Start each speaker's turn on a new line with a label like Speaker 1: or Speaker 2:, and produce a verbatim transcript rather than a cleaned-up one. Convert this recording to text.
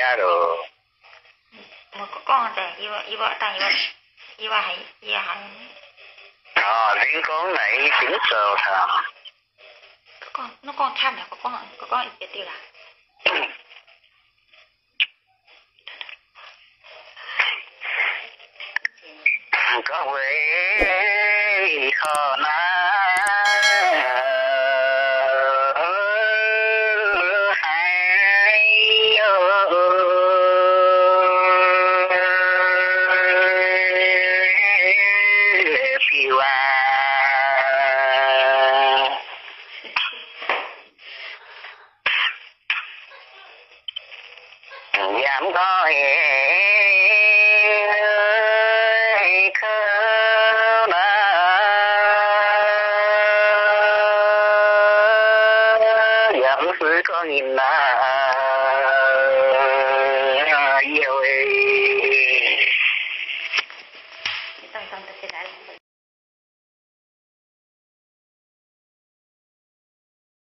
Speaker 1: ra rồi
Speaker 2: một có con rồi yêu yêu vợ tay yêu yêu hay yêu hắn
Speaker 1: ờ tiếng con này chính sờ thầm
Speaker 2: con nó con tham là có con có con ít tiêu là
Speaker 1: có quê khó na dám có hề khơ na dám với có nghìn na